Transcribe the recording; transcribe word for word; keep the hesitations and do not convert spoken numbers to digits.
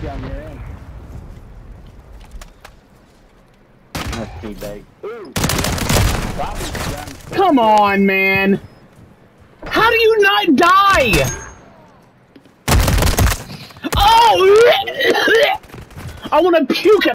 down your end. That's teabag. Ooh! Bobby's done. Come on, man! How do you not die? Oh! I want to puke.